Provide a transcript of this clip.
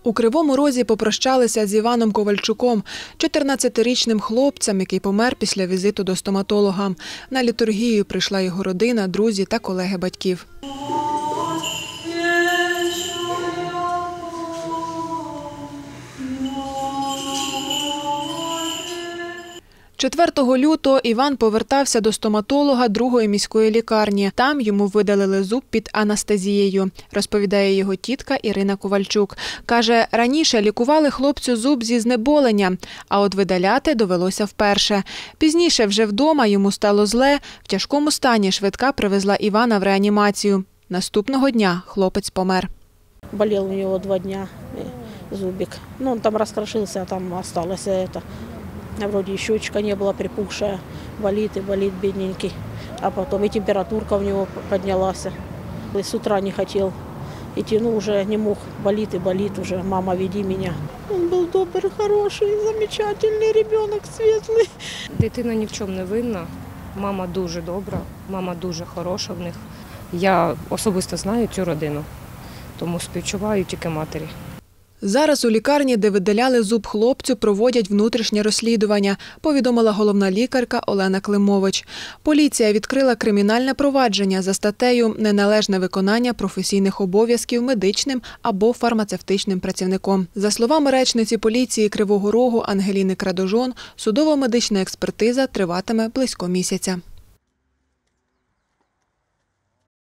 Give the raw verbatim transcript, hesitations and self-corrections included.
У Кривому Розі попрощалися з Іваном Ковальчуком, чотирнадцятирічним хлопцем, який помер після візиту до стоматолога. На літургію прийшла його родина, друзі та колеги батьків. четвертого лютого Іван повертався до стоматолога другої міської лікарні. Там йому видалили зуб під анестезією, розповідає його тітка Ірина Ковальчук. Каже, раніше лікували хлопцю зуб зі знеболення, а от видаляти довелося вперше. Пізніше вже вдома йому стало зле, в тяжкому стані швидка привезла Івана в реанімацію. Наступного дня хлопець помер. Болів у нього два дні зубик. Ну, він там розкрошився, а там залишилося це. Вроде щечка не была припухшая, болит и болит бедненький. А потом и температурка у него поднялась. И с утра не хотел идти, ну уже не мог, болит и болит уже. Мама, веди меня. Он был добрый, хороший, замечательный ребенок, светлый. Дитина ні в чому не винна. Мама дуже добра, мама дуже хороша в них. Я особисто знаю цю родину, тому співчуваю тільки матері. Зараз у лікарні, де видаляли зуб хлопцю, проводять внутрішнє розслідування, повідомила головна лікарка Олена Климович. Поліція відкрила кримінальне провадження за статтею «Неналежне виконання професійних обов'язків медичним або фармацевтичним працівником». За словами речниці поліції Кривого Рогу Ангеліни Крадожон, судово-медична експертиза триватиме близько місяця.